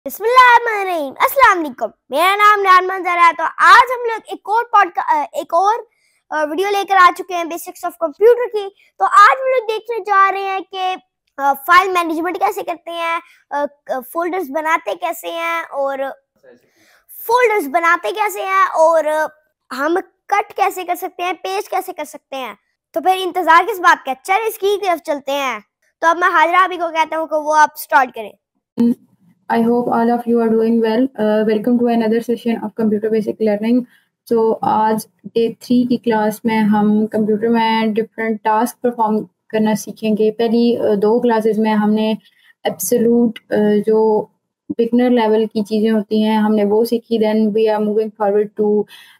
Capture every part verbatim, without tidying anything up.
बिस्मिल्लाहिर्रहमानिर्रहीम। अस्सलाम वालेकुम। मेरा नाम रान मंजर है। तो आज हम लोग एक और पॉडकास्ट एक और वीडियो लेकर आ चुके हैं बेसिक्स ऑफ कंप्यूटर की। तो आज हम लोग देखने जा रहे हैं कि फाइल मैनेजमेंट कैसे करते हैं, फोल्डर्स बनाते कैसे हैं और फोल्डर्स बनाते कैसे हैं और हम कट कैसे कर सकते हैं, पेस्ट कैसे कर सकते हैं। तो फिर इंतजार किस बात का, चल इसकी तरफ चलते हैं। तो अब मैं हाजरा अभी को कहता हूँ कि वो आप स्टार्ट करें। I hope all of you are doing well. Uh, welcome to another session of Computer Basic Learning. So आज डे थ्री की क्लास में हम कंप्यूटर में डिफरेंट टास्क परफॉर्म करना सीखेंगे। पहली दो क्लासेस में हमने एब्सोल्यूट जो बिगनर लेवल की चीज़ें होती हैं हमने वो सीखी। Then we are moving forward to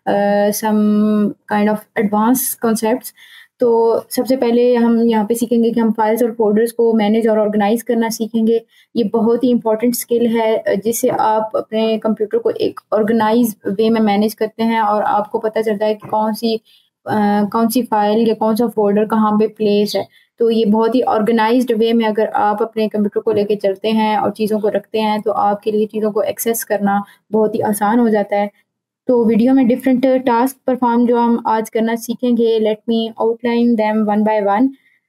some kind of advance concepts. तो सबसे पहले हम यहाँ पे सीखेंगे कि हम फाइल्स और फोल्डर्स को मैनेज और ऑर्गेनाइज करना सीखेंगे। ये बहुत ही इंपॉर्टेंट स्किल है जिससे आप अपने कंप्यूटर को एक ऑर्गेनाइज वे में मैनेज करते हैं और आपको पता चलता है कि कौन सी आ, कौन सी फाइल या कौन सा फोल्डर कहाँ पे प्लेस है। तो ये बहुत ही ऑर्गेनाइज्ड वे में अगर आप अपने कंप्यूटर को लेके चलते हैं और चीज़ों को रखते हैं तो आपके लिए चीज़ों को एक्सेस करना बहुत ही आसान हो जाता है। तो वीडियो में डिफरेंट टास्क परफॉर्म जो हम आज करना सीखेंगे। Let me outline them one by one.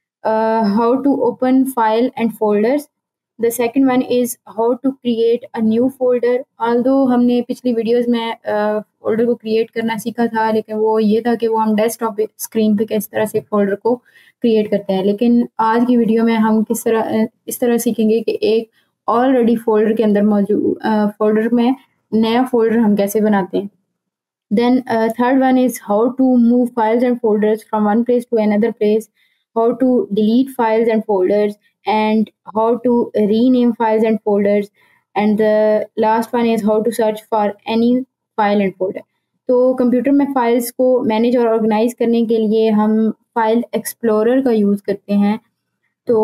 How to open file and folders. The second one is how to create a new folder. Although हमने पिछली वीडियोस में फोल्डर uh, को क्रिएट करना सीखा था, लेकिन वो ये था कि वो हम डेस्कटॉप स्क्रीन पे किस तरह से फोल्डर को क्रिएट करते हैं। लेकिन आज की वीडियो में हम किस तरह इस तरह सीखेंगे कि एक ऑलरेडी फोल्डर के अंदर मौजूद फोल्डर uh, में नया फोल्डर हम कैसे बनाते हैं। Then uh, third one is how to move files and folders from one place to another place, how to delete files and folders, and how to rename files and folders. And the last one is how to search for any file and folder. तो computer में files को manage और organize करने के लिए हम file explorer का use करते हैं। तो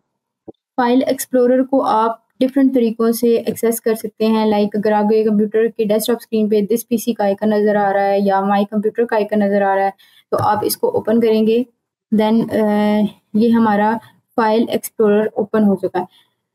फाइल एक्सप्लोरर को आप डिफरेंट तरीक़ों से एक्सेस कर सकते हैं। लाइक अगर आपके कंप्यूटर के डेस्कटॉप स्क्रीन पे दिस पीसी का आइकन नज़र आ रहा है या माई कंप्यूटर का आइकन नज़र आ रहा है तो आप इसको ओपन करेंगे। देन uh, ये हमारा फाइल एक्सप्लोरर ओपन हो चुका है।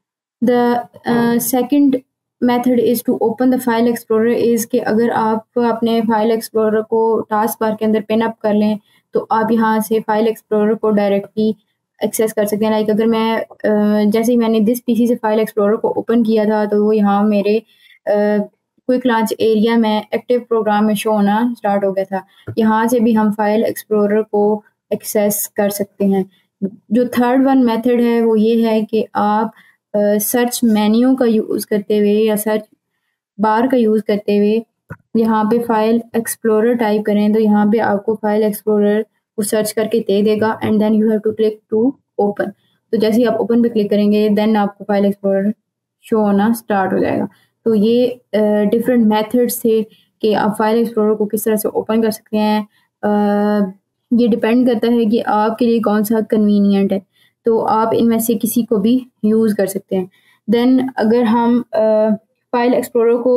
The second method is to open the file explorer is कि अगर आप अपने फाइल एक्सप्लोरर को टास्क बार के अंदर पिन अप कर लें तो आप यहाँ से फाइल एक्सप्लोरर को डायरेक्टली एक्सेस कर सकते हैं। लाइक अगर मैं जैसे ही मैंने दिस पीसी से फाइल एक्सप्लोरर को ओपन किया था तो वो यहाँ मेरे क्विक लॉन्च एरिया में एक्टिव प्रोग्राम में शो होना स्टार्ट हो गया था। यहाँ से भी हम फाइल एक्सप्लोरर को एक्सेस कर सकते हैं। जो थर्ड वन मेथड है वो ये है कि आप सर्च मेन्यू का यूज़ करते हुए या सर्च बार का यूज़ करते हुए यहाँ पे फाइल एक्सप्लोरर टाइप करें तो यहाँ पे आपको फाइल एक्सप्लोरर वो सर्च करके दे देगा and then you have to click to open. तो जैसे ही आप ओपन पे क्लिक करेंगे देन आपको फाइल एक्सप्लोरर शो होना स्टार्ट हो जाएगा। तो ये डिफरेंट uh, मेथड्स थे कि आप फाइल एक्सप्लोरर को किस तरह से ओपन कर सकते हैं। uh, ये डिपेंड करता है कि आपके लिए कौन सा कन्वीनियंट है, तो आप इनमें से किसी को भी यूज़ कर सकते हैं। देन अगर हम फाइल uh, एक्सप्लोरर को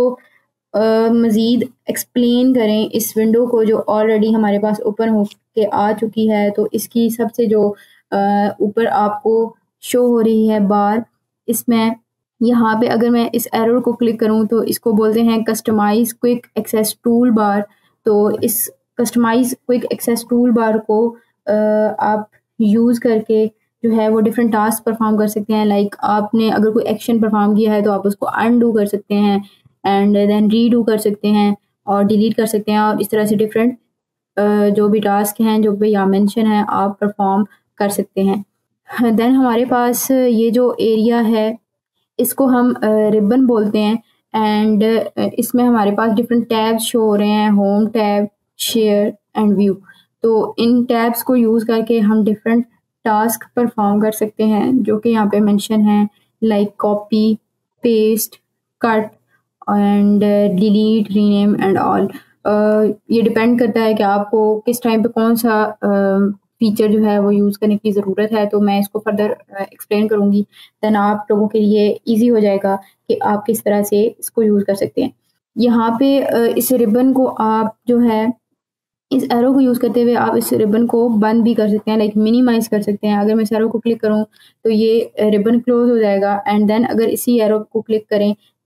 मज़ीद एक्सप्लेन करें इस विंडो को जो ऑलरेडी हमारे पास ओपन हो के आ चुकी है, तो इसकी सबसे जो ऊपर आपको शो हो रही है बार, इसमें यहाँ पे अगर मैं इस एरो को क्लिक करूँ तो इसको बोलते हैं customize quick access tool bar. तो इस customize quick access tool bar को आप यूज़ करके जो है वो डिफरेंट टास्क परफॉर्म कर सकते हैं। लाइक आपने अगर कोई एक्शन परफॉर्म किया है तो आप उसको अनडू कर सकते हैं एंड देन रीडू कर सकते हैं और डिलीट कर सकते हैं और इस तरह से डिफरेंट जो भी टास्क हैं जो भी यहाँ मेंशन है आप परफॉर्म कर सकते हैं। देन हमारे पास ये जो एरिया है इसको हम रिबन बोलते हैं एंड इसमें हमारे पास डिफरेंट टैब्स शो हो रहे हैं, home tab, share and view. तो इन टैब्स को यूज़ करके हम डिफरेंट टास्क परफॉर्म कर सकते हैं जो कि यहाँ पे मेंशन है, like copy, paste, cut and delete, rename and all. ये डिपेंड करता है कि आपको किस टाइम पे कौन सा फीचर uh, जो है वो यूज़ करने की ज़रूरत है। तो मैं इसको फर्दर एक्सप्लेन uh, करूँगी, देन आप लोगों के लिए इजी हो जाएगा कि आप किस तरह से इसको यूज़ कर सकते हैं। यहाँ पे uh, इस रिबन को आप जो है इस एरो को यूज़ करते हुए आप इस रिबन को बंद भी कर सकते हैं, लाइक मिनिमाइज़ कर सकते हैं। अगर मैं इस एरो को क्लिक करूँ तो ये रिबन क्लोज हो जाएगा एंड देन अगर इसी एरो को क्लिक करें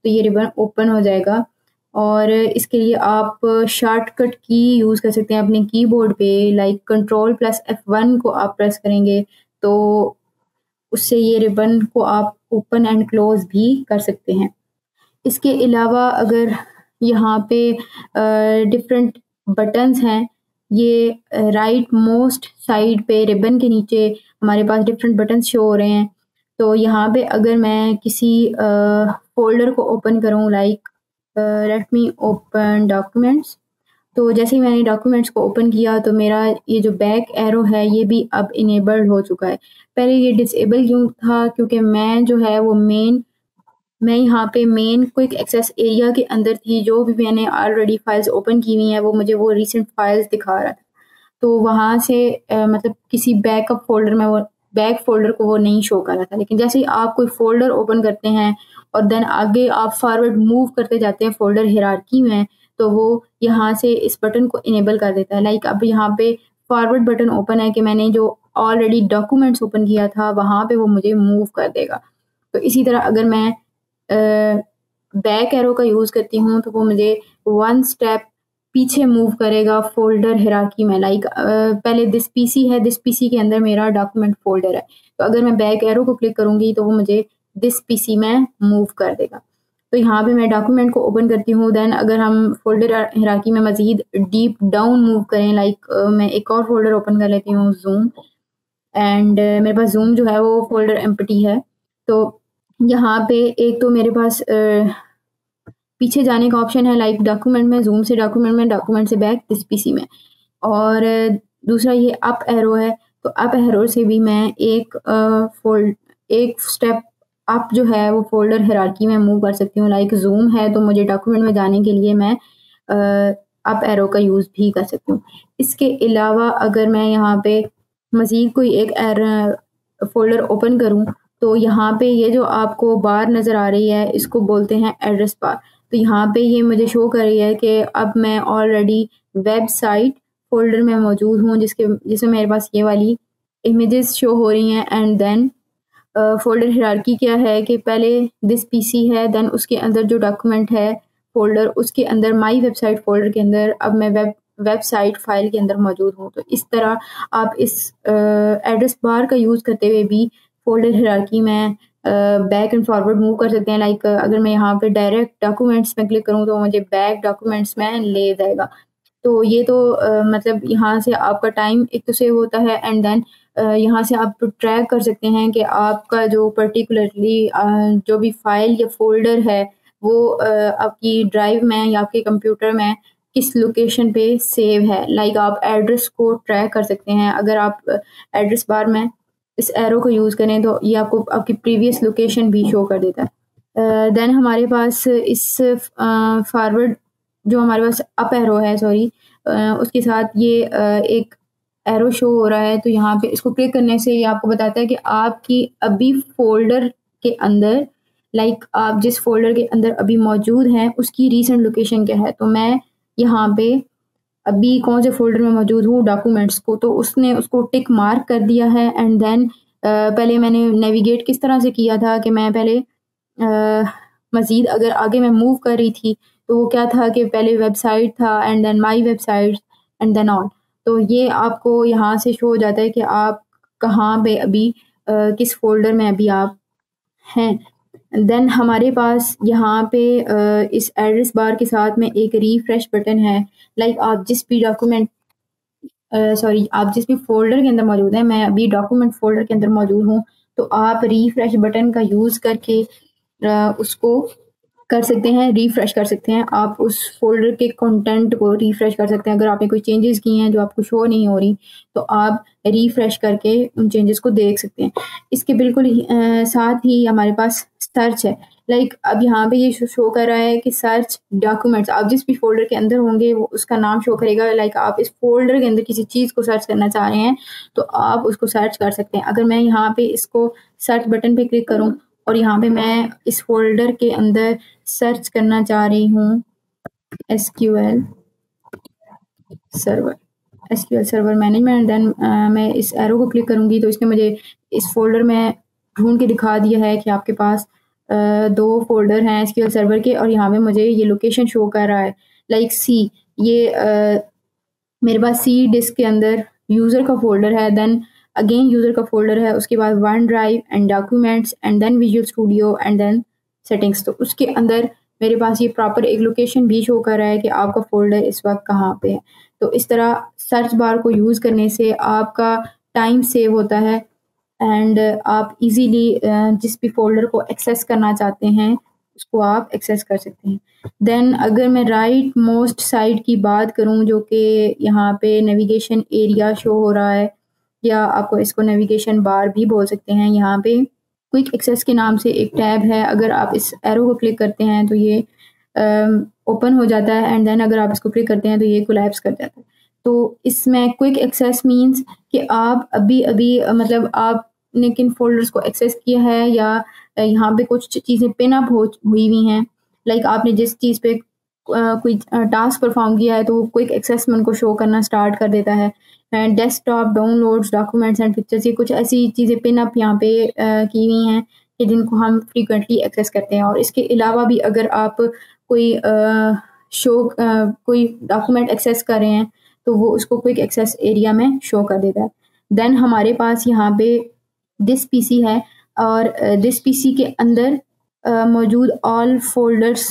तो ये रिबन ओपन हो जाएगा। और इसके लिए आप शॉर्टकट की यूज़ कर सकते हैं अपने कीबोर्ड पे, like control plus F one को आप प्रेस करेंगे तो उससे ये रिबन को आप ओपन एंड क्लोज भी कर सकते हैं। इसके अलावा अगर यहाँ पे डिफरेंट बटन्स हैं, ये राइट मोस्ट साइड पे रिबन के नीचे हमारे पास डिफरेंट बटन्स शो हो रहे हैं। तो यहाँ पे अगर मैं किसी फोल्डर को ओपन करूँ, like let me open documents, तो जैसे ही मैंने डॉक्यूमेंट्स को ओपन किया तो मेरा ये जो बैक एरो है ये भी अब इनेबल्ड हो चुका है। पहले ये डिसेबल क्यों था, क्योंकि मैं जो है वो मेन मैं यहाँ पे मेन क्विक एक्सेस एरिया के अंदर थी। जो भी मैंने ऑलरेडी फाइल्स ओपन की हुई हैं वो मुझे वो रीसेंट फाइल्स दिखा रहा था, तो वहाँ से आ, मतलब किसी बैकअप फोल्डर में वो बैक फोल्डर को वो नहीं शो कर रहा था। लेकिन जैसे ही आप कोई फोल्डर ओपन करते हैं और देन आगे आप फॉरवर्ड मूव करते जाते हैं फोल्डर हिरार्की में, तो वो यहाँ से इस बटन को इनेबल कर देता है। लाइक अब यहाँ पे फॉरवर्ड बटन ओपन है कि मैंने जो ऑलरेडी डॉक्यूमेंट्स ओपन किया था वहाँ पे वो मुझे मूव कर देगा। तो इसी तरह अगर मैं बैक एरो का यूज़ करती हूँ तो वो मुझे वन स्टेप पीछे मूव करेगा फोल्डर हिरार्की में। लाइक पहले दिस पीसी है, दिस पीसी के अंदर मेरा डॉक्यूमेंट फोल्डर है, तो अगर मैं बैक एरो को क्लिक करूँगी तो वो मुझे दिस पीसी में मूव कर देगा। तो यहाँ पे मैं डॉक्यूमेंट को ओपन करती हूँ। देन अगर हम फोल्डर हिरार्की में मज़ीद डीप डाउन मूव करें, लाइक मैं एक और फोल्डर ओपन कर लेती हूँ, जूम, एंड मेरे पास जूम जो है वो फोल्डर एम्प्टी है। तो यहाँ पे एक तो मेरे पास आ, पीछे जाने का ऑप्शन है, लाइक डॉक्यूमेंट में, जूम से डॉक्यूमेंट में, डॉक्यूमेंट से बैक, दिस पीसी में, और दूसरा ये अप एरो है। तो अप एरो से भी मैं एक फोल्ड एक स्टेप अप जो है वो फोल्डर हिरार्की में मूव कर सकती हूँ। लाइक जूम है तो मुझे डॉक्यूमेंट में जाने के लिए मैं अप एरो का यूज़ भी कर सकती हूँ। इसके अलावा अगर मैं यहाँ पे मज़ीद कोई एक एर फोल्डर ओपन करूँ तो यहाँ पे ये जो आपको बार नज़र आ रही है इसको बोलते हैं एड्रेस बार। तो यहाँ पे ये मुझे शो कर रही है कि अब मैं ऑलरेडी वेबसाइट फोल्डर में मौजूद हूँ, जिसके जिसमें मेरे पास ये वाली इमेजेस शो हो रही हैं। एंड देन फोल्डर हिरार्की क्या है कि पहले दिस पीसी है, देन उसके अंदर जो डॉक्यूमेंट है फोल्डर, उसके अंदर माई वेबसाइट फोल्डर के अंदर अब मैं वेब वेबसाइट फाइल के अंदर मौजूद हूँ। तो इस तरह आप इस एड्रेस बार का यूज़ करते हुए भी फोल्डर हिरार्की में बैक एंड फॉरवर्ड मूव कर सकते हैं। लाइक अगर मैं यहाँ पे डायरेक्ट डॉक्यूमेंट्स में क्लिक करूँ तो मुझे बैक डॉक्यूमेंट्स में ले जाएगा। तो ये तो uh, मतलब यहाँ से आपका टाइम एक तो सेव होता है, एंड देन uh, यहाँ से आप ट्रैक कर सकते हैं कि आपका जो पर्टिकुलरली uh, जो भी फाइल या फोल्डर है वो uh, आपकी ड्राइव में या आपके कंप्यूटर में किस लोकेशन पे सेव है। लाइक आप एड्रेस को ट्रैक कर सकते हैं। अगर आप एड्रेस बार में इस एरो को यूज़ करें तो ये आपको आपकी प्रीवियस लोकेशन भी शो कर देता है। देन uh, हमारे पास इस फॉरवर्ड uh, जो हमारे पास अप एरो है, सॉरी, uh, उसके साथ ये uh, एक एरो शो हो रहा है। तो यहाँ पे इसको क्लिक करने से ये आपको बताता है कि आपकी अभी फोल्डर के अंदर, लाइक आप जिस फोल्डर के अंदर अभी मौजूद हैं उसकी रीसेंट लोकेशन क्या है। तो मैं यहाँ पे अभी कौन से फोल्डर में मौजूद हूँ, डॉक्यूमेंट्स को, तो उसने उसको टिक मार्क कर दिया है। एंड देन पहले मैंने नेविगेट किस तरह से किया था कि मैं पहले मज़ीद अगर आगे मैं मूव कर रही थी तो वो क्या था कि पहले वेबसाइट था and then my website and then on. तो ये आपको यहाँ से शो हो जाता है कि आप कहाँ पे अभी uh, किस फोल्डर में अभी आप हैं। देन हमारे पास यहाँ पे uh, इस एड्रेस बार के साथ में एक रीफ्रेश बटन है। लाइक आप जिस भी डॉक्यूमेंट सॉरी uh, आप जिस भी फोल्डर के अंदर मौजूद हैं, मैं अभी डॉक्यूमेंट फोल्डर के अंदर मौजूद हूँ, तो आप रीफ्रेश बटन का यूज़ करके uh, उसको कर सकते हैं, रिफ्रेश कर सकते हैं। आप उस फोल्डर के कंटेंट को रिफ्रेश कर सकते हैं। अगर आपने कोई चेंजेस किए हैं जो आपको शो नहीं हो रही तो आप रिफ्रेश करके उन चेंजेस को देख सकते हैं। इसके बिल्कुल ही, आ, साथ ही हमारे पास सर्च है। लाइक अब यहाँ पे ये शो कर रहा है कि सर्च डॉक्यूमेंट्स, आप जिस भी फोल्डर के अंदर होंगे वो उसका नाम शो करेगा। लाइक आप इस फोल्डर के अंदर किसी चीज़ को सर्च करना चाह रहे हैं तो आप उसको सर्च कर सकते हैं। अगर मैं यहाँ पे इसको सर्च बटन पे क्लिक करूँ और यहाँ पे मैं इस फोल्डर के अंदर सर्च करना चाह रही हूँ S Q L server, S Q L server management, then मैं इस एरो को क्लिक करूँगी तो इसने मुझे इस फोल्डर में ढूंढ के दिखा दिया है कि आपके पास uh, दो फोल्डर हैं एसक्यूएल सर्वर के और यहाँ पे मुझे ये लोकेशन शो कर रहा है लाइक सी ये uh, मेरे पास सी डिस्क के अंदर यूज़र का फोल्डर है, देन अगेन यूज़र का फोल्डर है, उसके बाद one drive and documents and then visual studio and then settings. तो उसके अंदर मेरे पास ये प्रॉपर एक लोकेशन भी शो कर रहा है कि आपका फोल्डर इस वक्त कहाँ पे है। तो इस तरह सर्च बार को यूज़ करने से आपका टाइम सेव होता है एंड आप इजीली जिस भी फोल्डर को एक्सेस करना चाहते हैं उसको आप एक्सेस कर सकते हैं। देन अगर मैं राइट मोस्ट साइड की बात करूं जो कि यहाँ पे नेविगेशन एरिया शो हो रहा है या आपको इसको नेविगेशन बार भी बोल सकते हैं, यहाँ पे क्विक एक्सेस के नाम से एक टैब है। अगर आप इस एरो को क्लिक करते हैं तो ये ओपन uh, हो जाता है एंड देन अगर आप इसको क्लिक करते हैं तो ये कोलैप्स कर जाता है। तो इसमें क्विक एक्सेस मींस कि आप अभी अभी मतलब आपने किन फोल्डर्स को एक्सेस किया है या यहाँ पे कुछ चीज़ें पिन अप हो हुई हुई हैं, लाइक आपने जिस चीज़ पे कोई टास्क परफॉर्म किया है तो क्विक एक्सेस में उनको शो करना स्टार्ट कर देता है। And desktop, downloads, documents and pictures, ये कुछ ऐसी चीज़ें पिन अप यहाँ पे की हुई हैं कि जिनको हम फ्रीक्वेंटली एक्सेस करते हैं। और इसके अलावा भी अगर आप कोई शो कोई डॉक्यूमेंट एक्सेस कर रहे हैं तो वो उसको क्विक एक्सेस एरिया में शो कर देता है। देन हमारे पास यहाँ पे दिस पीसी है और दिस पीसी के अंदर मौजूद ऑल फोल्डर्स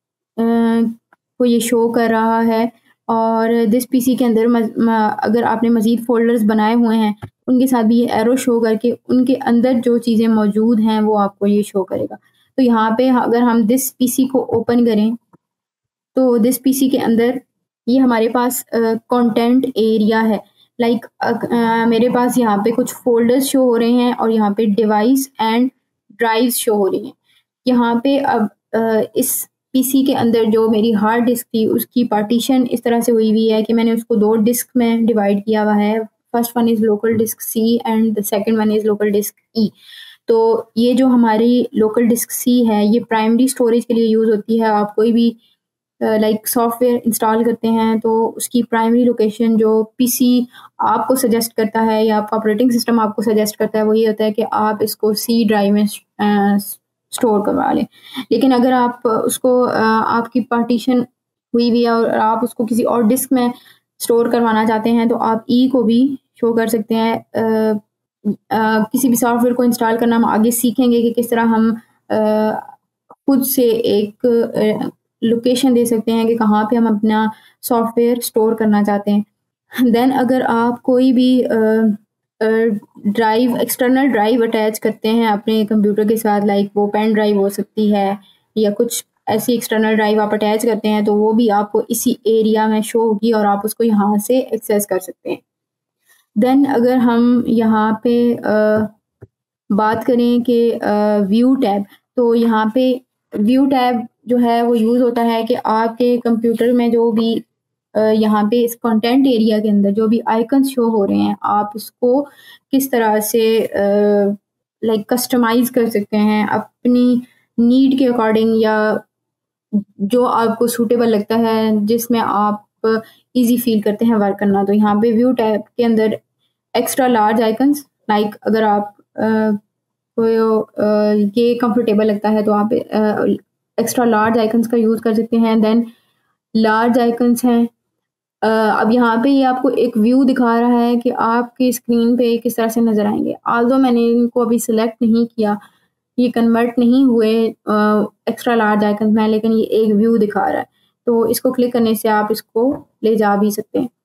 को ये शो कर रहा है और दिस पीसी के अंदर मज, म, अगर आपने मज़ीद फोल्डर्स बनाए हुए हैं उनके साथ भी ये एरो शो करके उनके अंदर जो चीज़ें मौजूद हैं वो आपको ये शो करेगा। तो यहाँ पे अगर हम दिस पीसी को ओपन करें तो दिस पीसी के अंदर ये हमारे पास कंटेंट एरिया है। लाइक like, uh, मेरे पास यहाँ पे कुछ फोल्डर्स शो हो रहे हैं और यहाँ पे डिवाइस एंड ड्राइव्स शो हो रही हैं। यहाँ पे अब uh, इस पीसी के अंदर जो मेरी हार्ड डिस्क थी उसकी पार्टीशन इस तरह से हुई हुई है कि मैंने उसको दो डिस्क में डिवाइड किया हुआ है। First one is local disk C and the second one is local disk E. तो ये जो हमारी लोकल डिस्क सी है ये प्राइमरी स्टोरेज के लिए यूज़ होती है। आप कोई भी लाइक सॉफ्टवेयर इंस्टॉल करते हैं तो उसकी प्राइमरी लोकेशन जो पीसी आपको सजेस्ट करता है या आपका ऑपरेटिंग सिस्टम आपको सजेस्ट करता है वो ये होता है कि आप इसको सी ड्राइव में स्टोर करवा लें। लेकिन अगर आप उसको आपकी पार्टीशन हुई हुई है और आप उसको किसी और डिस्क में स्टोर करवाना चाहते हैं तो आप ई को भी शो कर सकते हैं। आ, आ, किसी भी सॉफ्टवेयर को इंस्टॉल करना हम आगे सीखेंगे कि किस तरह हम आ, खुद से एक लोकेशन दे सकते हैं कि कहाँ पे हम अपना सॉफ्टवेयर स्टोर करना चाहते हैं। देन अगर आप कोई भी ड्राइव एक्सटर्नल ड्राइव अटैच करते हैं अपने कंप्यूटर के साथ, लाइक वो पेन ड्राइव हो सकती है या कुछ ऐसी एक्सटर्नल ड्राइव आप अटैच करते हैं तो वो भी आपको इसी एरिया में शो होगी और आप उसको यहाँ से एक्सेस कर सकते हैं। देन अगर हम यहाँ पे आ, बात करें कि व्यू टैब, तो यहाँ पे व्यू टैब जो है वो यूज़ होता है कि आपके कंप्यूटर में जो भी यहाँ पे इस कंटेंट एरिया के अंदर जो भी आइकन्स शो हो रहे हैं आप उसको किस तरह से लाइक कस्टमाइज कर सकते हैं अपनी नीड के अकॉर्डिंग या जो आपको सूटेबल लगता है जिसमें आप इजी फील करते हैं वर्क करना। तो यहाँ पे व्यू टैब के अंदर एक्स्ट्रा लार्ज आइकन्स, लाइक अगर आप को ये कंफर्टेबल लगता है तो आप एक्स्ट्रा लार्ज आइकन्स का यूज़ कर सकते हैं। देन लार्ज आइकन्स हैं। अब यहाँ पे ये आपको एक व्यू दिखा रहा है कि आपकी स्क्रीन पे किस तरह से नज़र आएंगे। आल्दो मैंने इनको अभी सिलेक्ट नहीं किया, ये कन्वर्ट नहीं हुए एक्स्ट्रा लार्ज आइकन्स में, लेकिन ये एक व्यू दिखा रहा है तो इसको क्लिक करने से आप इसको ले जा भी सकते हैं।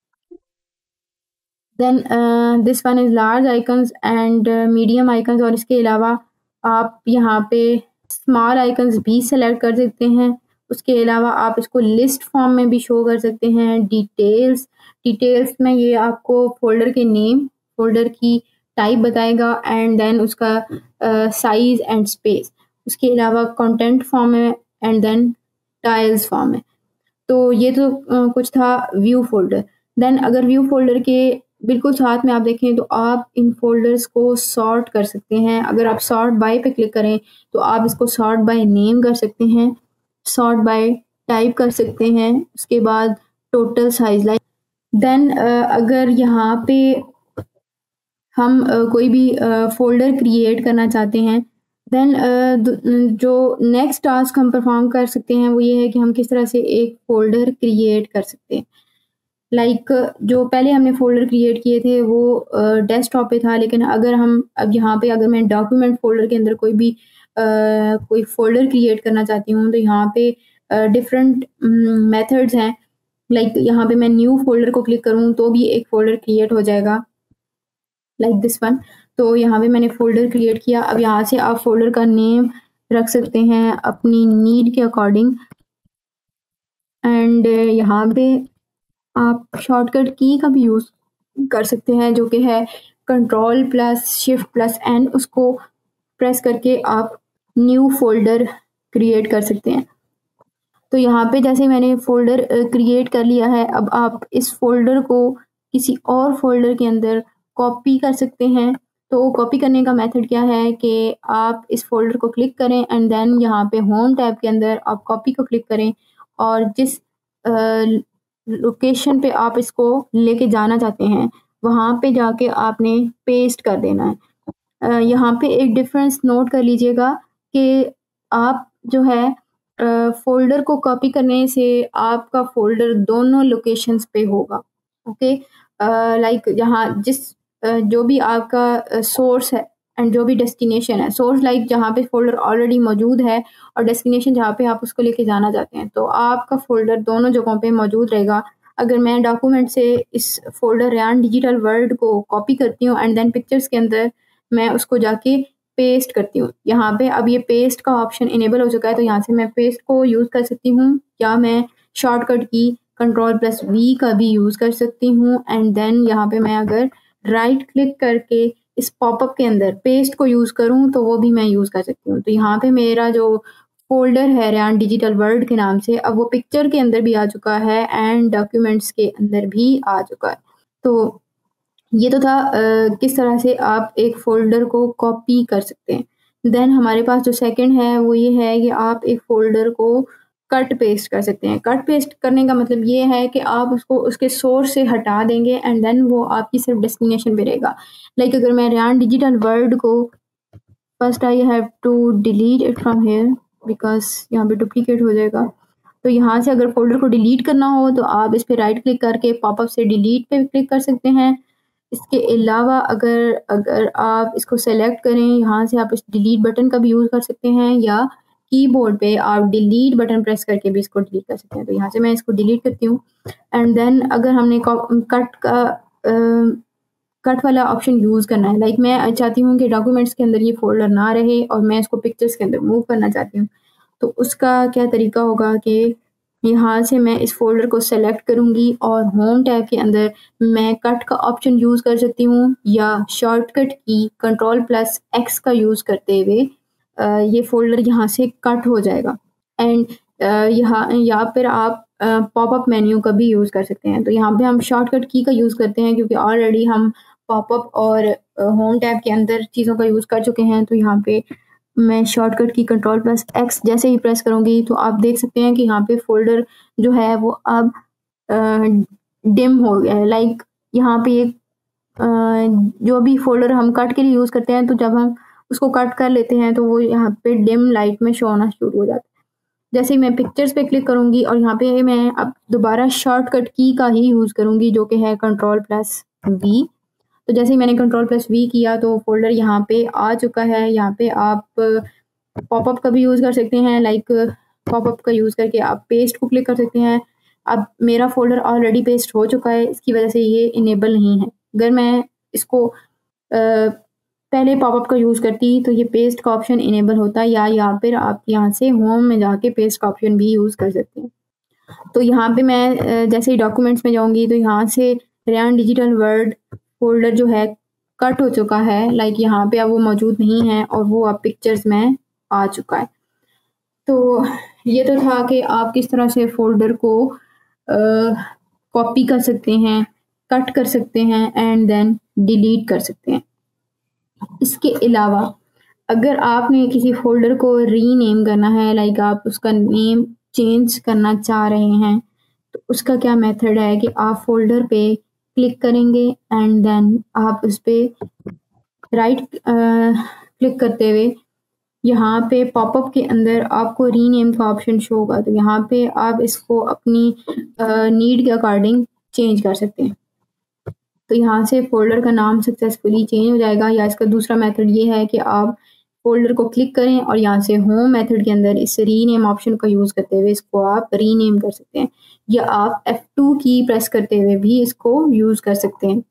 Then this one is large icons and medium icons, और इसके अलावा आप यहाँ पे स्मॉल आइकन्स भी सेलेक्ट कर सकते हैं। उसके अलावा आप इसको लिस्ट फॉर्म में भी शो कर सकते हैं। डिटेल्स डिटेल्स में ये आपको फोल्डर के नेम, फोल्डर की टाइप बताएगा एंड देन उसका साइज एंड स्पेस। उसके अलावा कंटेंट फॉर्म में एंड देन टाइल्स फॉर्म में। तो ये तो uh, कुछ था व्यू फोल्डर। देन अगर व्यू फोल्डर के बिल्कुल साथ में आप देखें तो आप इन फोल्डर्स को सॉर्ट कर सकते हैं। अगर आप सॉर्ट बाय पे क्लिक करें तो आप इसको सॉर्ट बाय नेम कर सकते हैं, सॉर्ट बाय टाइप कर सकते हैं, उसके बाद टोटल साइज लाइक। देन अगर यहाँ पे हम uh, कोई भी फोल्डर uh, क्रिएट करना चाहते हैं देन जो नेक्स्ट टास्क हम परफॉर्म कर सकते हैं वो ये है कि हम किस तरह से एक फ़ोल्डर क्रिएट कर सकते हैं। लाइक like, जो पहले हमने फ़ोल्डर क्रिएट किए थे वो डेस्कटॉप पे था, लेकिन अगर हम अब यहाँ पे अगर मैं डॉक्यूमेंट फ़ोल्डर के अंदर कोई भी uh, कोई फ़ोल्डर क्रिएट करना चाहती हूँ तो यहाँ पे डिफरेंट मेथड्स हैं। लाइक like, यहाँ पे मैं न्यू फ़ोल्डर को क्लिक करूँ तो भी एक फ़ोल्डर क्रिएट हो जाएगा लाइक दिस वन। तो यहाँ पे मैंने फ़ोल्डर क्रिएट किया। अब यहाँ से आप फ़ोल्डर का नेम रख सकते हैं अपनी नीड के अकॉर्डिंग, एंड यहाँ पे आप शॉर्टकट की का भी यूज़ कर सकते हैं जो कि है control plus shift plus N, उसको प्रेस करके आप न्यू फ़ोल्डर क्रिएट कर सकते हैं। तो यहाँ पे जैसे मैंने फ़ोल्डर क्रिएट कर लिया है, अब आप इस फ़ोल्डर को किसी और फ़ोल्डर के अंदर कॉपी कर सकते हैं। तो कॉपी करने का मेथड क्या है कि आप इस फ़ोल्डर को क्लिक करें एंड देन यहाँ पे होम टैब के अंदर आप कॉपी को क्लिक करें और जिस लोकेशन पे आप इसको लेके जाना चाहते हैं वहाँ पे जाके आपने पेस्ट कर देना है। uh, यहाँ पे एक डिफरेंस नोट कर लीजिएगा कि आप जो है फ़ोल्डर को कॉपी करने से आपका फ़ोल्डर दोनों लोकेशंस पे होगा। ओके, लाइक जहाँ जिस uh, जो भी आपका सोर्स है एंड जो भी डेस्टिनेशन है, सोर्स लाइक जहाँ पे फ़ोल्डर ऑलरेडी मौजूद है और डेस्टिनेशन जहाँ पे आप उसको लेके जाना चाहते हैं, तो आपका फ़ोल्डर दोनों जगहों पे मौजूद रहेगा। अगर मैं डॉक्यूमेंट से इस फ़ोल्डर रेयान डिजिटल वर्ल्ड को कॉपी करती हूँ एंड देन पिक्चर्स के अंदर मैं उसको जाके पेस्ट करती हूँ, यहाँ पे अब ये पेस्ट का ऑप्शन इनेबल हो चुका है, तो यहाँ से मैं पेस्ट को यूज़ कर सकती हूँ या मैं शॉर्टकट की कंट्रोल प्लस वी का भी यूज़ कर सकती हूँ। एंड देन यहाँ पे मैं अगर राइट क्लिक करके इस पॉपअप के अंदर पेस्ट को यूज़ करूँ तो वो भी मैं यूज़ कर सकती हूँ। तो यहाँ पे मेरा जो फ़ोल्डर है रेयान डिजिटल वर्ल्ड के नाम से, अब वो पिक्चर के अंदर भी आ चुका है एंड डॉक्यूमेंट्स के अंदर भी आ चुका है। तो ये तो था uh, किस तरह से आप एक फ़ोल्डर को कॉपी कर सकते हैं। देन हमारे पास जो सेकंड है वो ये है कि आप एक फ़ोल्डर को कट पेस्ट कर सकते हैं। कट पेस्ट करने का मतलब ये है कि आप उसको उसके सोर्स से हटा देंगे एंड देन वो आपकी सिर्फ डेस्टिनेशन पे रहेगा। लाइक like अगर मैं रेयान डिजिटल वर्ल्ड को first I have to delete it from here because यहाँ पे डुप्लीकेट हो जाएगा। तो यहाँ से अगर फोल्डर को डिलीट करना हो तो आप इस पर राइट क्लिक करके पॉपअप से डिलीट पे क्लिक कर सकते हैं। इसके अलावा अगर अगर आप इसको सेलेक्ट करें, यहाँ से आप इस डिलीट बटन का भी यूज़ कर सकते हैं या कीबोर्ड पे आप डिलीट बटन प्रेस करके भी इसको डिलीट कर सकते हैं। तो यहाँ से मैं इसको डिलीट करती हूँ एंड देन अगर हमने कट का कट वाला ऑप्शन यूज़ करना है, लाइक मैं चाहती हूँ कि डॉक्यूमेंट्स के अंदर ये फोल्डर ना रहे और मैं इसको पिक्चर्स के अंदर मूव करना चाहती हूँ, तो उसका क्या तरीका होगा कि यहाँ से मैं इस फोल्डर को सेलेक्ट करूँगी और होम टैब के अंदर मैं कट का ऑप्शन यूज़ कर सकती हूँ या शॉर्टकट की कंट्रोल प्लस एक्स का यूज़ करते हुए ये फोल्डर यहाँ से कट हो जाएगा। एंड यहाँ या फिर आप पॉपअप मेन्यू का भी यूज़ कर सकते हैं। तो यहाँ पे हम शॉर्टकट की का यूज़ करते हैं क्योंकि ऑलरेडी हम पॉपअप और होम टैब के अंदर चीज़ों का यूज़ कर चुके हैं। तो यहाँ पे मैं शॉर्टकट की कंट्रोल प्लस एक्स जैसे ही प्रेस करूँगी तो आप देख सकते हैं कि यहाँ पे फोल्डर जो है वो अब डिम हो गया है। लाइक यहाँ पे एक जो भी फोल्डर हम कट के लिए यूज़ करते हैं तो जब हम उसको कट कर लेते हैं तो वो यहाँ पे डिम लाइट में शो होना शुरू हो जाता है। जैसे ही मैं पिक्चर्स पे क्लिक करूँगी और यहाँ पे मैं अब दोबारा शॉर्टकट की का ही यूज़ करूँगी जो कि है कंट्रोल प्लस वी। तो जैसे ही मैंने कंट्रोल प्लस वी किया तो फोल्डर यहाँ पे आ चुका है। यहाँ पे आप पॉपअप का भी यूज़ कर सकते हैं, लाइक पॉपअप का यूज़ करके आप पेस्ट को क्लिक कर सकते हैं। अब मेरा फोल्डर ऑलरेडी पेस्ट हो चुका है, इसकी वजह से ये इनेबल नहीं है। अगर मैं इसको आ, पहले पॉपअप का यूज़ करती तो ये पेस्ट का ऑप्शन इनेबल होता, या या फिर आप यहाँ से होम में जाके पेस्ट का ऑप्शन भी यूज़ कर सकते हैं। तो यहाँ पे मैं जैसे ही डॉक्यूमेंट्स में जाऊँगी तो यहाँ से रेयान डिजिटल वर्ल्ड फोल्डर जो है कट हो चुका है, लाइक यहाँ पे अब वो मौजूद नहीं है और वो अब पिक्चर्स में आ चुका है। तो ये तो था कि आप किस तरह से फोल्डर को कॉपी कर सकते हैं, कट कर सकते हैं एंड देन डिलीट कर सकते हैं। इसके अलावा अगर आपने किसी फोल्डर को रीनेम करना है, लाइक आप उसका नेम चेंज करना चाह रहे हैं, तो उसका क्या मेथड है कि आप फोल्डर पे क्लिक करेंगे एंड देन आप उस पर राइट क्लिक करते हुए यहाँ पे पॉपअप के अंदर आपको रीनेम का ऑप्शन शो होगा, तो यहाँ पे आप इसको अपनी नीड के अकॉर्डिंग चेंज कर सकते हैं। तो यहाँ से फोल्डर का नाम सक्सेसफुली चेंज हो जाएगा। या इसका दूसरा मेथड ये है कि आप फोल्डर को क्लिक करें और यहाँ से होम मेथड के अंदर इस रीनेम ऑप्शन का यूज़ करते हुए इसको आप रीनेम कर सकते हैं, या आप एफ टू की प्रेस करते हुए भी इसको यूज़ कर सकते हैं।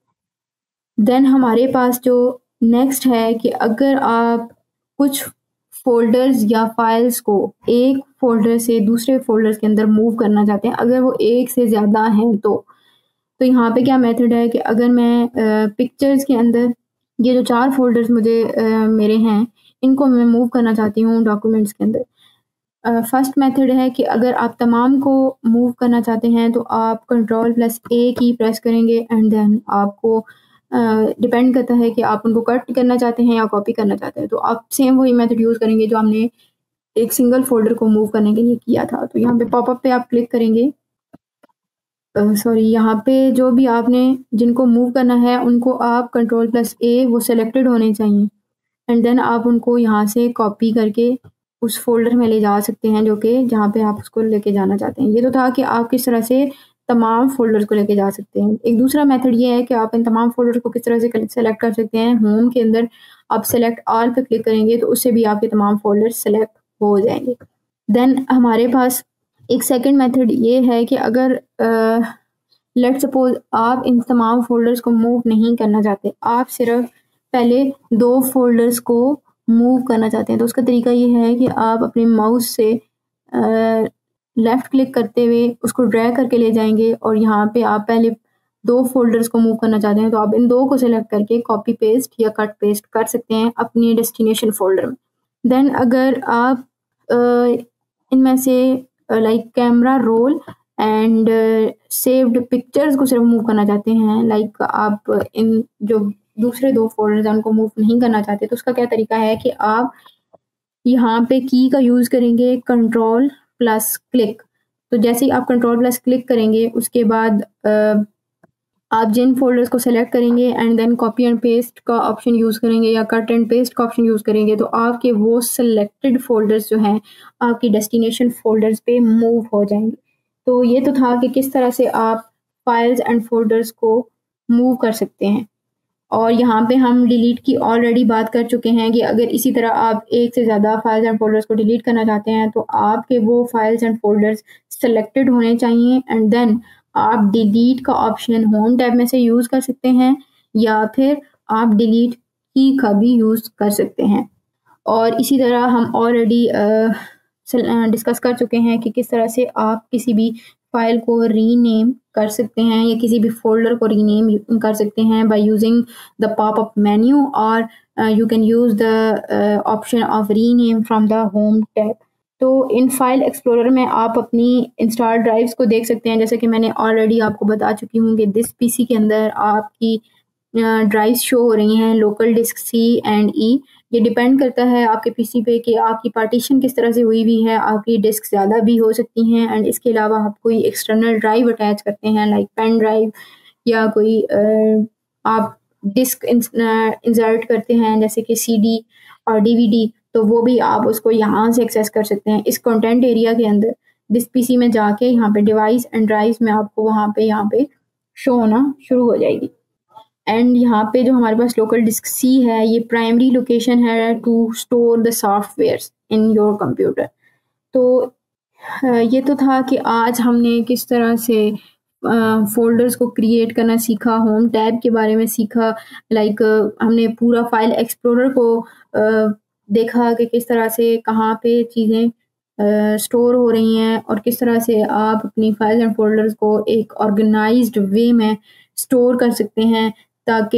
देन हमारे पास जो नेक्स्ट है कि अगर आप कुछ फोल्डर्स या फाइल्स को एक फोल्डर से दूसरे फोल्डर के अंदर मूव करना चाहते हैं, अगर वो एक से ज़्यादा हैं तो तो यहाँ पे क्या मेथड है कि अगर मैं पिक्चर्स के अंदर ये जो चार फोल्डर्स मुझे आ, मेरे हैं इनको मैं मूव करना चाहती हूँ डॉक्यूमेंट्स के अंदर। फर्स्ट मेथड है कि अगर आप तमाम को मूव करना चाहते हैं तो आप कंट्रोल प्लस ए की प्रेस करेंगे एंड देन आपको डिपेंड uh, करता है कि आप उनको कट करना चाहते हैं या कॉपी करना चाहते हैं, तो आप सेम वही मेथड यूज़ करेंगे जो हमने एक सिंगल फोल्डर को मूव करने के लिए किया था। तो यहाँ पे पॉपअप पे आप क्लिक करेंगे, सॉरी uh, यहाँ पे जो भी आपने जिनको मूव करना है उनको आप कंट्रोल प्लस ए वो सिलेक्टेड होने चाहिए एंड देन आप उनको यहाँ से कॉपी करके उस फोल्डर में ले जा सकते हैं जो कि जहाँ पे आप उसको लेके जाना चाहते हैं। ये तो था कि आप किस तरह से तमाम फोल्डर्स को लेके जा सकते हैं। एक दूसरा मेथड ये है कि आप इन तमाम फोल्डर्स को किस तरह से सेलेक्ट कर सकते हैं। होम के अंदर आप सेलेक्ट ऑल पे क्लिक करेंगे तो उससे भी आपके तमाम फोल्डर्स सेलेक्ट हो जाएंगे। देन हमारे पास एक सेकंड मेथड ये है कि अगर लेट सपोज आप इन तमाम फोल्डर्स को मूव नहीं करना चाहते, आप सिर्फ पहले दो फोल्डर्स को मूव करना चाहते हैं, तो उसका तरीका ये है कि आप अपने माउस से लेफ़्ट क्लिक करते हुए उसको ड्रैग करके ले जाएंगे और यहाँ पे आप पहले दो फोल्डर्स को मूव करना चाहते हैं तो आप इन दो को सिलेक्ट करके कॉपी पेस्ट या कट पेस्ट कर सकते हैं अपनी डेस्टिनेशन फोल्डर में। देन अगर आप इनमें से like camera roll and saved pictures को सिर्फ मूव करना चाहते हैं, लाइक आप इन जो दूसरे दो फोल्डर्स हैं उनको मूव नहीं करना चाहते, तो उसका क्या तरीका है कि आप यहाँ पे की का यूज़ करेंगे कंट्रोल प्लस क्लिक। तो जैसे ही आप कंट्रोल प्लस क्लिक करेंगे उसके बाद आ, आप जिन फोल्डर्स को सेलेक्ट करेंगे and then copy and paste का ऑप्शन यूज़ करेंगे या कट एंड पेस्ट का ऑप्शन यूज़ करेंगे तो आपके वो सेलेक्टेड फोल्डर्स जो हैं आपकी डेस्टिनेशन फोल्डर्स पे मूव हो जाएंगे। तो ये तो था कि किस तरह से आप फाइल्स एंड फोल्डर्स को मूव कर सकते हैं। और यहाँ पे हम डिलीट की ऑलरेडी बात कर चुके हैं कि अगर इसी तरह आप एक से ज़्यादा फाइल्स एंड फोल्डर्स को डिलीट करना चाहते हैं तो आपके वो फाइल्स एंड फोल्डर्स सेलेक्टेड होने चाहिए एंड देन आप डिलीट का ऑप्शन होम टैब में से यूज़ कर सकते हैं या फिर आप डिलीट की का भी यूज़ कर सकते हैं। और इसी तरह हम ऑलरेडी डिस्कस कर चुके हैं कि किस तरह से आप किसी भी फाइल को रीनेम कर सकते हैं या किसी भी फोल्डर को रीनेम कर सकते हैं by using the popup menu और you can use the option of rename from the home tab. तो इन फाइल एक्सप्लोरर में आप अपनी इंस्टॉल ड्राइव्स को देख सकते हैं, जैसे कि मैंने ऑलरेडी आपको बता चुकी हूँ कि दिस पीसी के अंदर आपकी ड्राइव्स शो हो रही हैं local disk C and E. ये डिपेंड करता है आपके पीसी पे कि आपकी पार्टीशन किस तरह से हुई हुई है। आपकी डिस्क ज़्यादा भी हो सकती हैं एंड इसके अलावा आप कोई एक्सटर्नल ड्राइव अटैच करते हैं लाइक पेन ड्राइव या कोई आ, आप डिस्क इंसर्ट करते हैं जैसे कि सीडी और डीवीडी, तो वो भी आप उसको यहाँ से एक्सेस कर सकते हैं इस कंटेंट एरिया के अंदर। दिस पीसी में जाके यहाँ पे डिवाइस एंड ड्राइव्स में आपको वहाँ पे यहाँ पे शो होना शुरू हो जाएगी। एंड यहाँ पे जो हमारे पास लोकल डिस्क सी है ये प्राइमरी लोकेशन है to store the softwares in your computer. तो ये तो था कि आज हमने किस तरह से फोल्डर्स को क्रिएट करना सीखा, होम टैब के बारे में सीखा, लाइक हमने पूरा फाइल एक्सप्लोरर को देखा कि किस तरह से कहाँ पे चीज़ें स्टोर हो रही हैं और किस तरह से आप अपनी फाइल एंड फोल्डर्स को एक ऑर्गेनाइज्ड वे में स्टोर कर सकते हैं। ताकि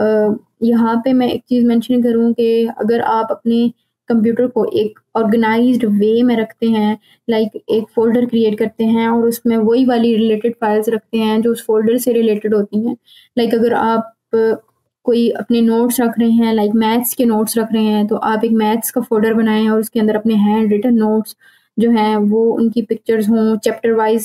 यहाँ पे मैं एक चीज़ मेंशन करूँ कि अगर आप अपने कंप्यूटर को एक ऑर्गेनाइज्ड वे में रखते हैं, लाइक एक फ़ोल्डर क्रिएट करते हैं और उसमें वही वाली रिलेटेड फाइल्स रखते हैं जो उस फोल्डर से रिलेटेड होती हैं। लाइक अगर आप कोई अपने नोट्स रख रहे हैं, लाइक मैथ्स के नोट्स रख रहे हैं, तो आप एक मैथ्स का फोल्डर बनाएं और उसके अंदर अपने हैंड रिटन नोट्स जो हैं वो उनकी पिक्चर्स हों, चैप्टर वाइज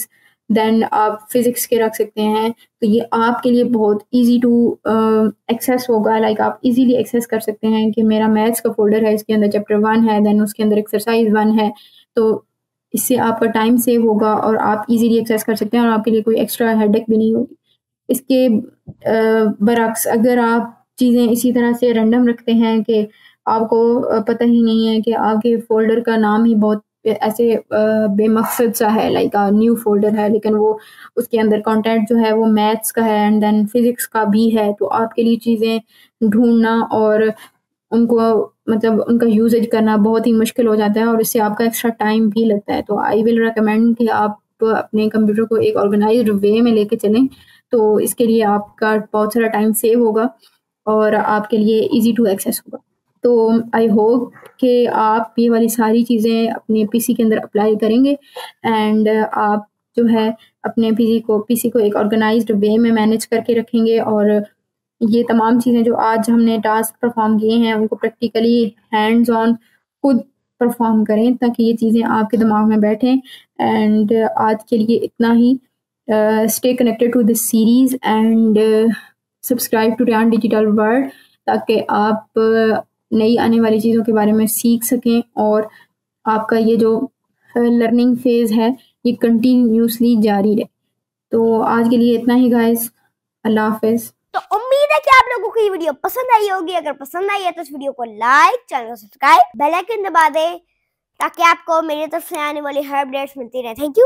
देन आप फिज़िक्स के रख सकते हैं। तो ये आपके लिए बहुत ईज़ी टू एक्सेस होगा, लाइक आप इजीली एक्सेस कर सकते हैं कि मेरा मैथ्स का फ़ोल्डर है, इसके अंदर चैप्टर वन है, देन उसके अंदर एक्सरसाइज वन है। तो इससे आपका टाइम सेव होगा और आप इजीली एक्सेस कर सकते हैं और आपके लिए कोई एक्स्ट्रा हेडेक भी नहीं होगी। इसके बरअक्स अगर आप चीज़ें इसी तरह से रैंडम रखते हैं कि आपको पता ही नहीं है कि आपके फ़ोल्डर का नाम ही बहुत ऐसे बेमकसद सा है, लाइक न्यू फ़ोल्डर है, लेकिन वो उसके अंदर कंटेंट जो है वो मैथ्स का है एंड देन फिज़िक्स का भी है। तो आपके लिए चीज़ें ढूँढना और उनको मतलब उनका यूसेज करना बहुत ही मुश्किल हो जाता है और इससे आपका एक्स्ट्रा टाइम भी लगता है। तो आई विल रिकमेंड कि आप अपने कंप्यूटर को एक ऑर्गेनाइज्ड वे में लेके चलें, तो इसके लिए आपका बहुत सारा टाइम सेव होगा और आपके लिए ईज़ी टू एक्सेस होगा। तो आई होप कि आप ये वाली सारी चीज़ें अपने पीसी के अंदर अप्लाई करेंगे एंड आप जो है अपने पीसी को पीसी को एक ऑर्गेनाइज्ड वे में मैनेज करके रखेंगे और ये तमाम चीज़ें जो आज हमने टास्क परफॉर्म किए हैं उनको प्रैक्टिकली हैंड्स ऑन खुद परफॉर्म करें ताकि ये चीज़ें आपके दिमाग में बैठें। एंड आज के लिए इतना ही। Stay connected to this series and subscribe to Rayan digital world ताकि आप uh, नई आने वाली चीज़ों के बारे में सीख सकें और आपका ये जो लर्निंग फेज़ है ये कंटिन्यूसली जारी रहे। तो आज के लिए इतना ही गाइस, अल्लाह हाफिज़। तो उम्मीद है कि आप लोगों को ये वीडियो पसंद आई होगी। अगर पसंद आई है तो इस वीडियो को लाइक, चैनल को सब्सक्राइब, बेल आइकन दबा दें ताकि आपको मेरी तरफ से आने वाली हर अपडेट्स मिलती रहे। Thank you.